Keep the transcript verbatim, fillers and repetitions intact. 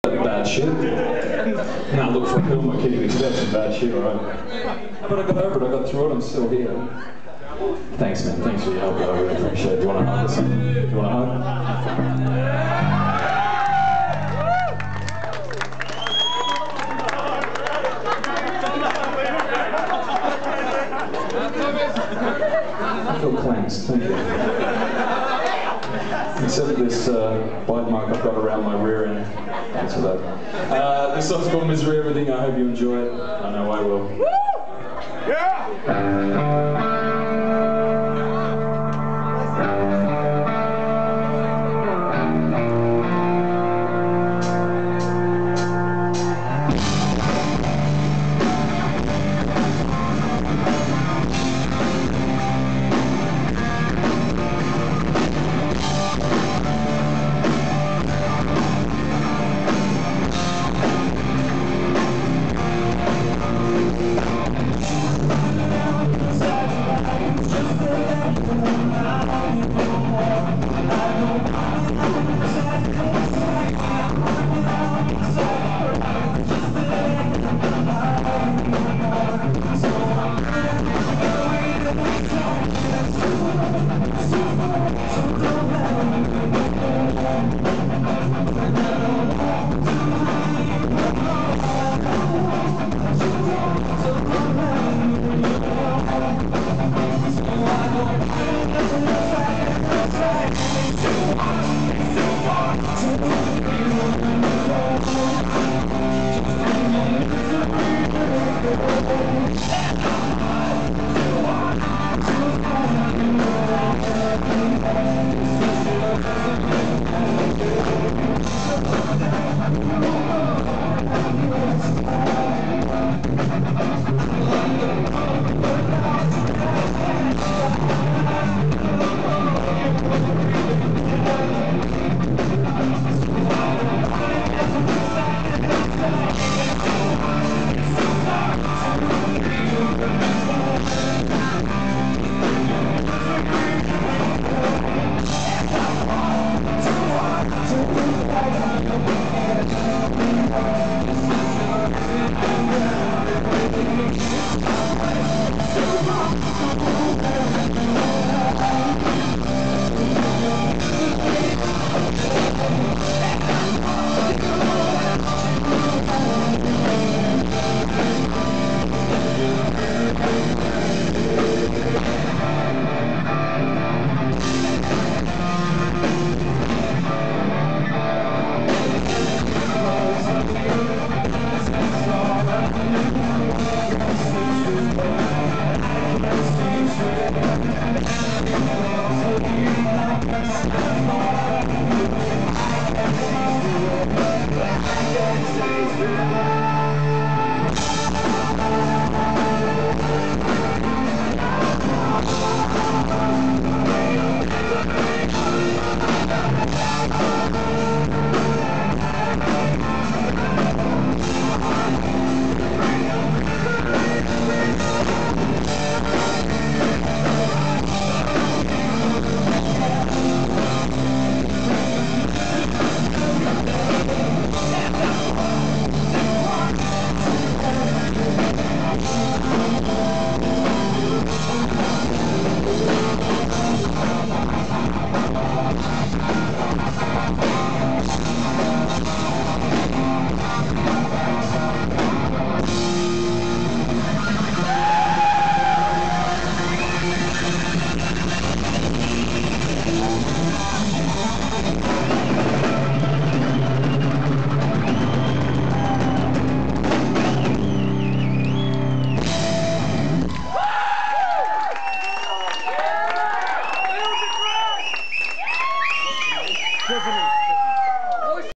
Bad shit. Nah, look, for who am I kidding? It's about some bad shit, alright? But I got over it, I got through it, I'm still here. Thanks, man. Thanks for your help, I really appreciate it. Do you want a hug or something? Do you want a hug? I feel cleansed, thank you. Except this uh, bite mark I've got around my rear end. Thanks for that. Uh, this song's called Misery Everything. I hope you enjoy it. I know I will. Woo! Yeah! I can't see